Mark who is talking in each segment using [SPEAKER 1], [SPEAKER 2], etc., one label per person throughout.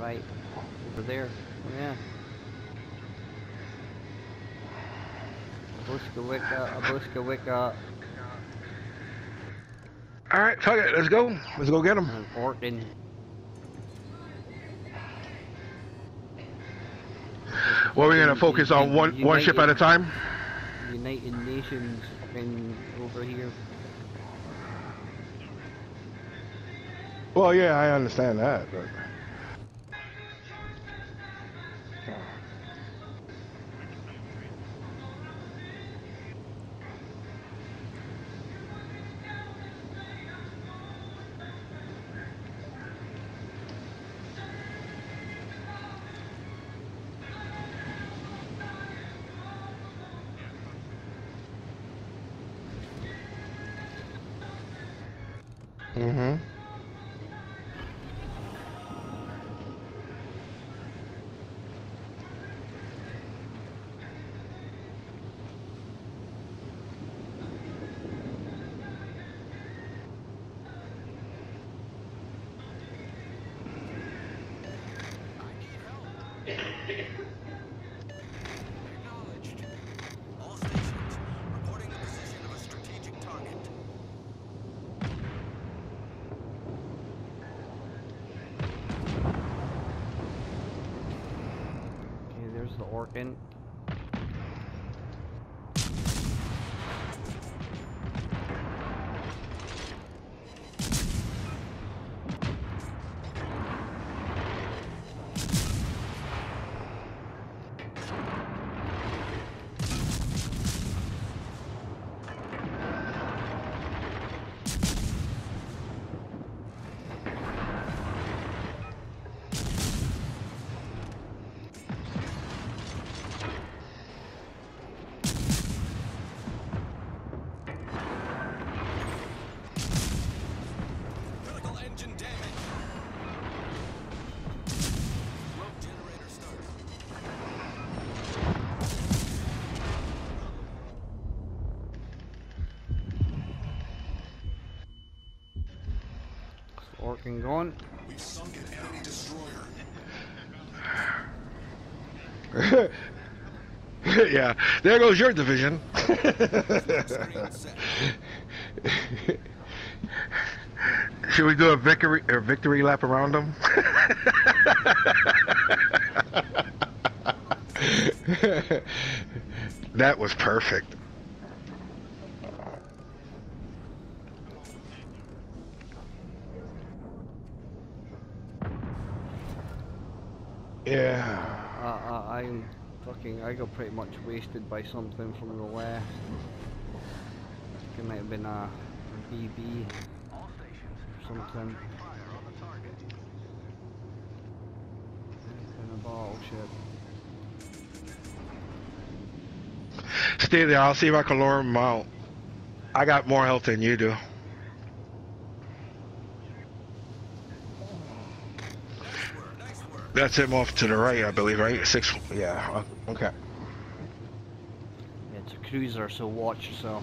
[SPEAKER 1] Right. Over there. Yeah. Abushka Wicca, Abushka Wicca.
[SPEAKER 2] Alright, fuck it, let's go. Let's go get him.
[SPEAKER 1] And Orkin.
[SPEAKER 2] Well, we're gonna focus on one ship at a time.
[SPEAKER 1] United Nations fucking over here.
[SPEAKER 2] Well, yeah, I understand that, but... Mm-hmm.
[SPEAKER 3] Acknowledged. All stations reporting the position of a strategic target.
[SPEAKER 1] Okay, there's the Orkin.
[SPEAKER 3] Critical engine damage. Smoke generator started.
[SPEAKER 1] Orkin going.
[SPEAKER 3] We've sunk an enemy destroyer.
[SPEAKER 2] Yeah, there goes your division.
[SPEAKER 3] Screen set.
[SPEAKER 2] Should we do a victory lap around them? That was perfect. Yeah.
[SPEAKER 1] I got pretty much wasted by something from the west. It might have been a BB
[SPEAKER 3] All stations.
[SPEAKER 1] or something.
[SPEAKER 3] Fire on the target.
[SPEAKER 1] In a battleship.
[SPEAKER 2] Stay there, I'll see if I can lure him out. I got more health than you do.
[SPEAKER 3] Nice work. Nice work.
[SPEAKER 2] That's him off to the right, I believe, right? 6, yeah, okay.
[SPEAKER 1] Yeah, it's a cruiser, so watch yourself.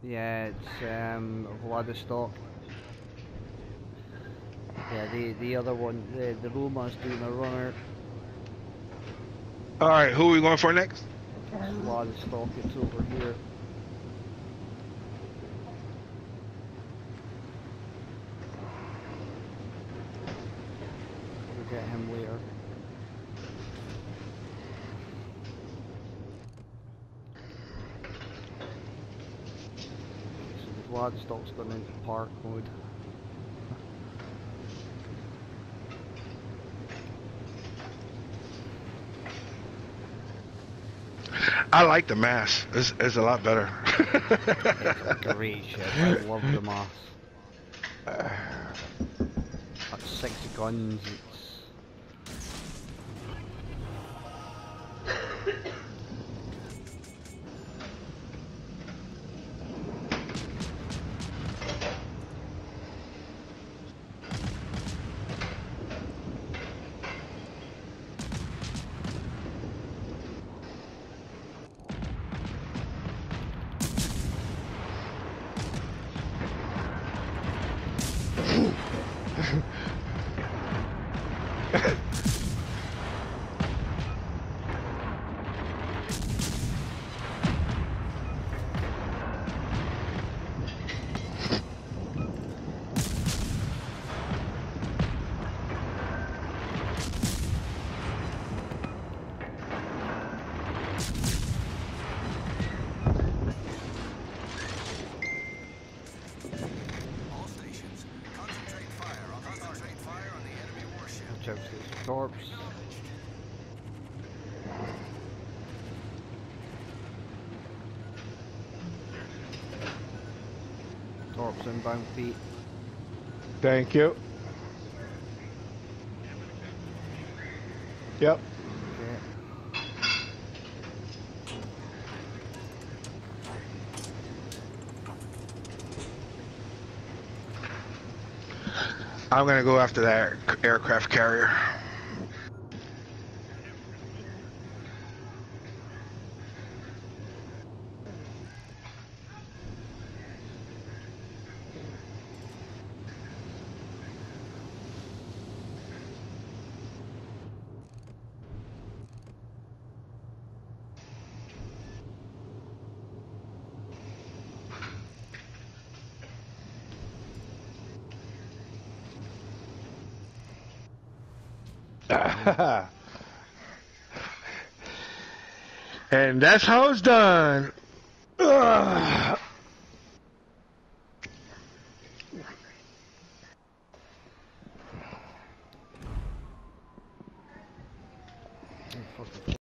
[SPEAKER 1] Yeah, it's Vladivostok. Yeah, the other one, the Roma's doing a runner.
[SPEAKER 2] All right, who are we going for next?
[SPEAKER 1] It's Vladivostok, it's over here. We'll get him later. So the Vladivostok's gone into park mode.
[SPEAKER 2] I like the mass. It's a lot better.
[SPEAKER 1] It's a great ship. I love the mass. That's 6 guns. It's
[SPEAKER 3] All stations, concentrate fire on the enemy warship.
[SPEAKER 1] watch out for these torps. Torps inbound feet.
[SPEAKER 4] Thank you. Yep.
[SPEAKER 1] Okay.
[SPEAKER 2] I'm gonna go after that aircraft carrier. And that's how it's done. Ugh.
[SPEAKER 1] Oh, fucking